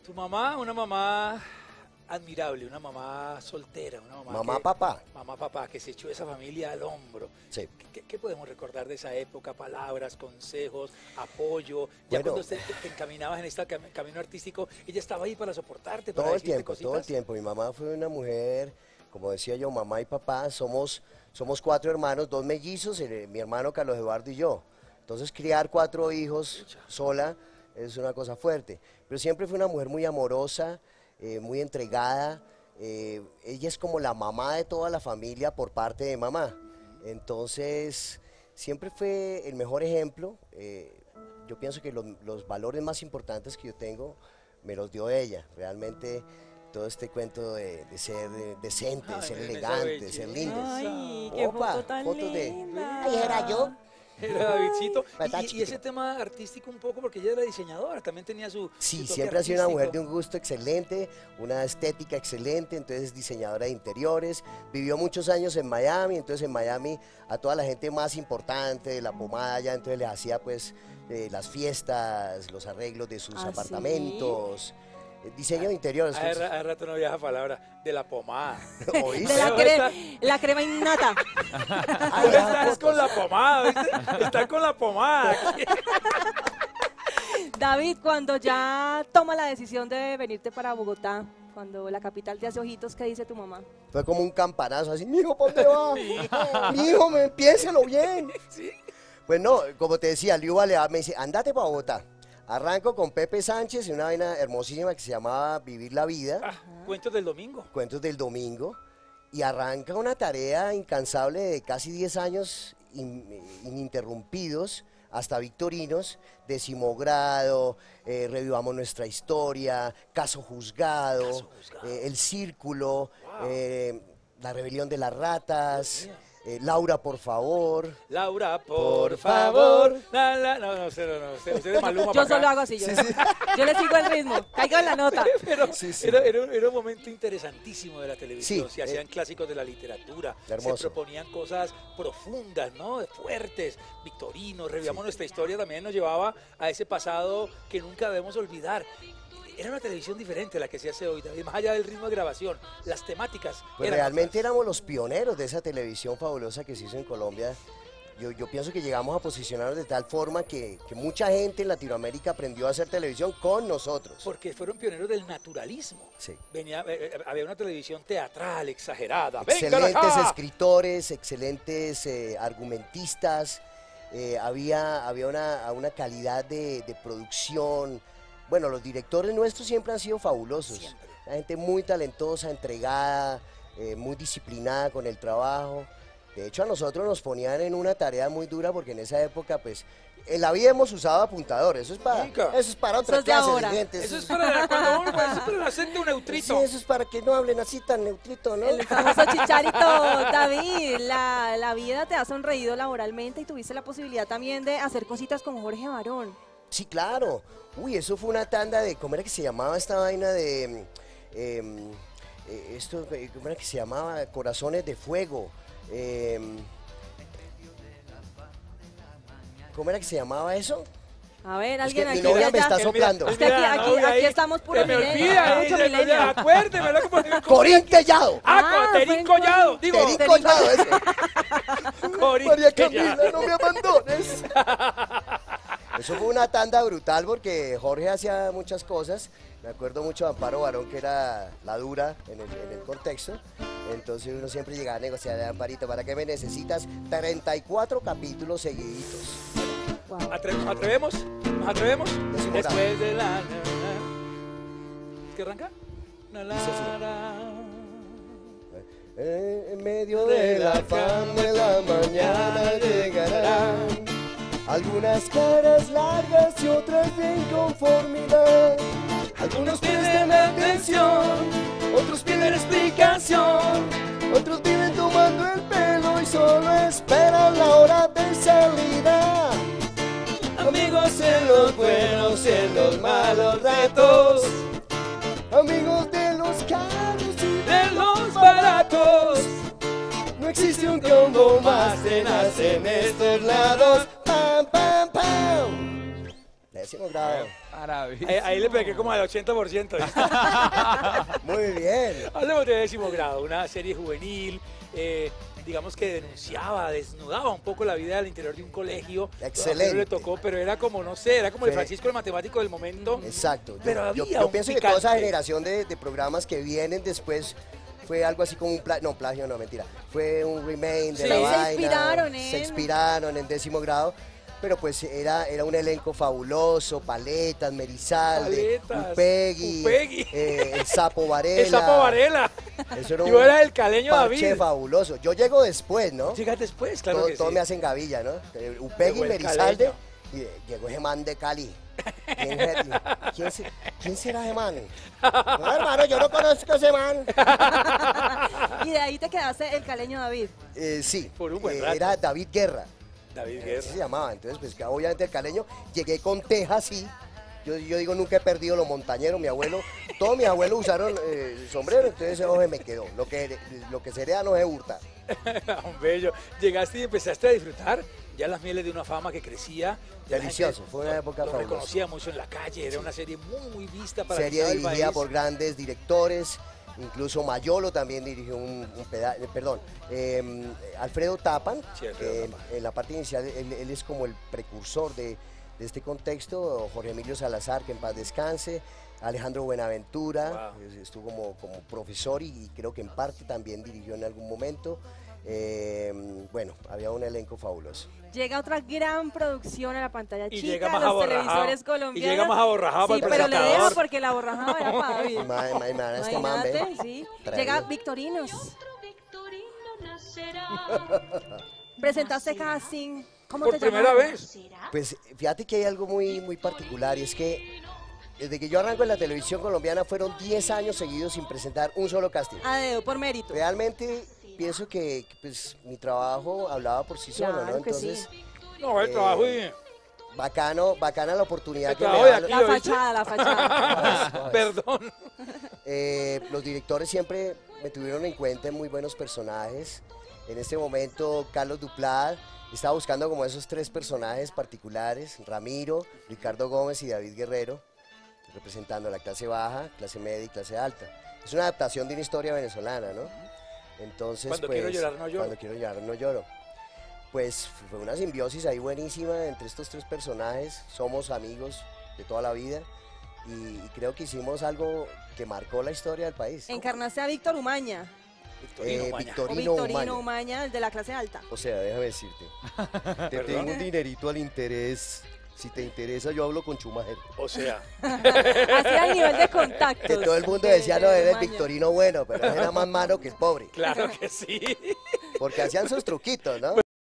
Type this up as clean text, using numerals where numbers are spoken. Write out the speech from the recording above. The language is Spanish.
Tu mamá, una mamá admirable, una mamá soltera, una mamá Mamá, papá. Mamá, papá, que se echó esa familia al hombro. Sí. ¿Qué podemos recordar de esa época? Palabras, consejos, apoyo. Ya Bueno, cuando te encaminabas en este camino artístico, ella estaba ahí para soportarte, para todo el decirte tiempo, cositas. todo el tiempo. Mi mamá fue una mujer, como decía yo, mamá y papá. Somos 4 hermanos, 2 mellizos, mi hermano Carlos Eduardo y yo. Entonces criar 4 hijos sola es una cosa fuerte. Pero siempre fue una mujer muy amorosa, muy entregada. Ella es como la mamá de toda la familia por parte de mamá. Entonces siempre fue el mejor ejemplo. Yo pienso que los valores más importantes que yo tengo me los dio ella. Realmente todo este cuento de ser decente, de ser elegante, de ser lindo. Ay, qué Opa, foto tan fotos de... linda. Ay, era yo. Era Davidcito. Está Y chiquito. ese tema artístico un poco, porque ella era diseñadora, también tenía su Sí, toque siempre ha sido una mujer de artístico. un gusto excelente, una estética excelente, entonces es diseñadora de interiores, vivió muchos años en Miami, entonces en Miami a toda la gente más importante de la pomada ya, entonces les hacía pues las fiestas, los arreglos de sus ¿Ah, sí? apartamentos, diseño de interiores. Hace rato no había esa palabra, de la pomada. ¿Oíste? De la crema innata. Ahí estás con la pomada, ¿viste? Estás con la pomada. David, cuando ya toma la decisión de venirte para Bogotá, cuando la capital te hace ojitos, ¿qué dice tu mamá? Fue como un campanazo, así, mijo, ¿para dónde va? Mijo, piénselo bien. ¿Sí? Pues no, como te decía, Liu Balear me dice, andate para Bogotá. Arranco con Pepe Sánchez en una vaina hermosísima que se llamaba Vivir la Vida, Cuentos del domingo. Cuentos del Domingo, y arranca una tarea incansable de casi 10 años ininterrumpidos, hasta victorinos, 10º grado, Revivamos Nuestra Historia, Caso Juzgado, El Círculo, La Rebelión de las Ratas, Laura, por favor. Laura, Por por favor. favor. No sé, usted de Maluma Yo para solo acá. hago así, yo le sigo el ritmo, caigo en la nota. Pero Sí, sí. era un momento interesantísimo de la televisión. Sí, Se hacían clásicos de la literatura, hermoso. se proponían cosas profundas, ¿no? Fuertes, victorinos. Revivamos Nuestra Historia también nos llevaba a ese pasado que nunca debemos olvidar. Era una televisión diferente la que se hace hoy, David, más allá del ritmo de grabación, las temáticas. Pues eran realmente otras. éramos los pioneros de esa televisión fabulosa que se hizo en Colombia. Yo pienso que llegamos a posicionarnos de tal forma que mucha gente en Latinoamérica aprendió a hacer televisión con nosotros. Porque fueron pioneros del naturalismo. Sí. Había una televisión teatral, exagerada. ¡Vengan Excelentes acá! escritores, excelentes argumentistas, había una calidad de producción. Bueno, los directores nuestros siempre han sido fabulosos. Siempre. La gente muy talentosa, entregada, muy disciplinada con el trabajo. De hecho, a nosotros nos ponían en una tarea muy dura porque en esa época, pues, en la vida hemos usado apuntadores. Eso Nunca. es para otra Eso es de clase ahora. de gente. Eso es para cuando uno eso es para el acento Sí, neutrito. eso es para que no hablen así tan neutrito, ¿no? El famoso chicharito. David, la vida te ha sonreído laboralmente y tuviste la posibilidad también de hacer cositas con Jorge Barón. Sí, claro. Uy, eso fue una tanda de, ¿cómo era que se llamaba esta vaina de, ¿cómo era que se llamaba? Corazones de Fuego. ¿Cómo era que se llamaba eso? A ver, Es alguien que mi aquí novia ya- me está ya- soplando. Es que aquí estamos puro Se me milenio, olvida, mucho milenio. acuérdeme, ¿no? ¿Cómo- Corín Tellado. Terín fue en Collado, digo, Terín Terín Collado, ese. Corín María Collado. Camila, no me abandones. Eso fue una tanda brutal porque Jorge hacía muchas cosas. Me acuerdo mucho de Amparo Barón, que era la dura en el contexto. Entonces uno siempre llegaba a negociar, Amparito, ¿para qué me necesitas? 34 capítulos seguiditos. Wow. ¿Nos atrevemos? ¿Nos atrevemos? Décimo Después de la... ¿Qué arranca? Dice así. La. En medio del afán de la mañana llegarán algunas caras largas y otras de inconformidad. Algunos piden atención, otros piden explicación, otros viven tomando el pelo y solo esperan la hora de salida. Amigos en los buenos y en los malos ratos, amigos de los caros y de los baratos. No existe un combo más tenaz en estos lados. Pam, pam, pam. Décimo grado. Maravilla. Ahí le pegué como al 80%. ¿viste? Muy bien. Hablemos de Décimo Grado, una serie juvenil, digamos que denunciaba, desnudaba un poco la vida al interior de un colegio. Excelente. No le tocó, pero era como, no sé, era como el Sí. Francisco el matemático del momento. Exacto. Pero había yo un pienso que toda esa picante. generación de programas que vienen después fue algo así como un plagio, no, plagio no, mentira. Fue un remake de Sí. la Se vaina. inspiraron en- Se inspiraron en Décimo Grado. Pero pues era un elenco fabuloso, Paletas, Merizalde, Paletas, Upegui, Upegui. El Sapo Varela. El Sapo Varela. Eso era Yo era el caleño parche David. fabuloso. Yo llego después, ¿no? Llegas después, claro Todo, que todo sí. me hacen gavilla, ¿no? Upegui, Llegó el Merizalde, caleño. y llegó ese man de Cali. ¿Quién será ese man? No, hermano, yo no conozco a ese man. Y de ahí te quedaste el caleño David. Sí, Por un buen rato. era David Guerra, David así Guerra. se llamaba. Entonces, pues obviamente el caleño, llegué con teja, sí. Yo digo, nunca he perdido los montañeros, mi abuelo, todos mis abuelos usaron sombrero, entonces ese ojo me quedó. Lo que se hereda no se hurta. Un bello. Llegaste y empezaste a disfrutar ya las mieles de una fama que crecía. Ya la Delicioso, gente fue una época lo fabulosa. reconocía mucho en la calle, era una serie muy vista para Serie el dirigida país. por grandes directores, incluso Mayolo también dirigió Alfredo Tapan, Sí, Alfredo que Tapan. en la parte inicial él es como el precursor de este contexto, Jorge Emilio Salazar, que en paz descanse, Alejandro Buenaventura, Wow. estuvo como profesor y creo que en parte también dirigió en algún momento. Bueno, había un elenco fabuloso. Llega otra gran producción a la pantalla Y chica, llega más los aborrajado. televisores Y colombianos. llega más aborrajado Sí, para el pero le presentador. dejo porque la aborrajada era para David. Este man, ve, Imagínate, sí. traído. Llega Victorinos. Presentaste casting. ¿Cómo Por te primera llamaron? vez. Pues fíjate que hay algo muy particular y es que desde que yo arranco en la televisión colombiana fueron 10 años seguidos sin presentar un solo casting. A dedo, por mérito. Realmente pienso que pues, mi trabajo hablaba por sí solo, Claro ¿no? que sí. Entonces, No, el trabajo y... bacana la oportunidad El que me trabajo de dan. aquí. La ¿oíste? fachada, la fachada. Perdón. Los directores siempre me tuvieron en cuenta en muy buenos personajes. En este momento, Carlos Duplá estaba buscando como esos 3 personajes particulares, Ramiro, Ricardo Gómez y David Guerrero, representando la clase baja, clase media y clase alta. Es una adaptación de una historia venezolana, ¿no? Entonces, Cuando pues, quiero llorar, no lloro. Cuando quiero llorar, no lloro. Pues fue una simbiosis ahí buenísima entre estos 3 personajes. Somos amigos de toda la vida y creo que hicimos algo que marcó la historia del país. Encarnaste a Víctor Umaña. Victorino Maña. O Victorino Victorino Umaña. Umaña, el de la clase alta. O sea, déjame decirte, te ¿Perdón? tengo un dinerito al interés. Si te interesa, yo hablo con Schumacher. O sea, Así al nivel de contacto. Que todo el mundo decía, no, eres el Victorino bueno, pero él era más malo que el pobre. claro que sí. Porque hacían sus truquitos, ¿no?